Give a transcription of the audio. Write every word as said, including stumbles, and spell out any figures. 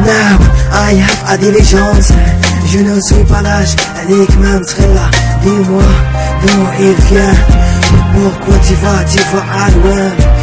Now I have a diligence. Je ne suis pas lâche, Nick Mantrella. Dis-moi d'où il vient. Pourquoi tu vas, tu vas à loin.